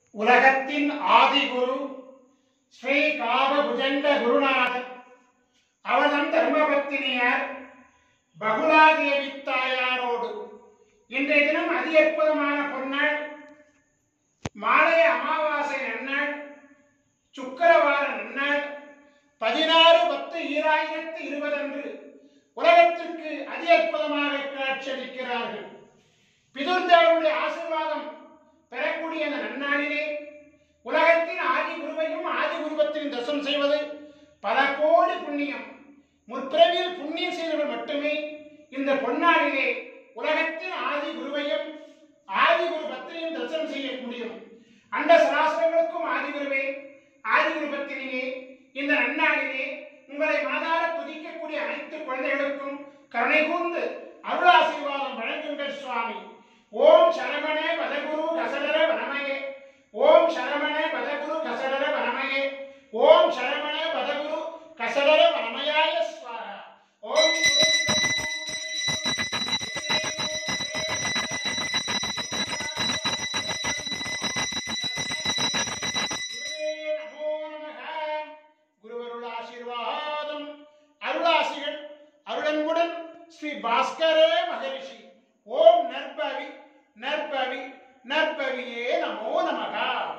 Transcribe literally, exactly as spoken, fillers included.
உலகத்தின் ஆதிகுரு ஸ்ரீ காகபுஜண்ட குருநாதர் அவர்தம் தர்மபத்தினியார் பகுலாதேவி தாயாரோடு இன்றைய தினம் அதி அற்புதமான பொன்னாள் மாலை அமாவாசை நன்னாள் சுக்கிரவார நன்னாள் பதினாறு பத்து ஈராயிரத்தி இருபது அன்று உலகத்திற்கு அதி அற்புதமாக காட்சியளிக்கிறார்கள். பிதுர்தேவனுடைய ஆசீர்வாதம் பெறக்கூடிய அந்த நன்னாளிலே உலகத்தின் ஆதி குருவையும் ஆதி குருவத்தின் தரிசனம் செய்வது பல கோடி புண்ணியம். முற்பிறவியில் புண்ணியம் செய்தவர்கள் மட்டுமே இந்த பொன்னாளிலே உலகத்தின் ஆதி குருவையும் ஆதி குரு பத்தினியும் தரிசனம் செய்ய முடியும். அந்த சராசரங்களுக்கும் ஆதி குருவே ஆதி குரு பத்தினியே இந்த நன்னாளிலே உங்களை மாதார துதிக்கக்கூடிய அனைத்து குழந்தைகளுக்கும் கருணை கூர்ந்து அருள் ஆசீர்வாதம் வழங்குங்கள் சுவாமி. ஓம் சரவணே பதகுரு கசடர வனமயே. ஓம் சரவணே பதகுரு கசடர வனமயே. ஓம் சரவணே பதகுரு கசடர வனமயாய ஸ்வாஹா. ஓம் குருவருள் ஆசீர்வாதம் அருளாசிகள் அருளன்புடன் ஸ்ரீ பாஸ்கரே மகரிஷி. ஓம் நற்பவி நற்பவி நற்பவியே நமோ நமகா.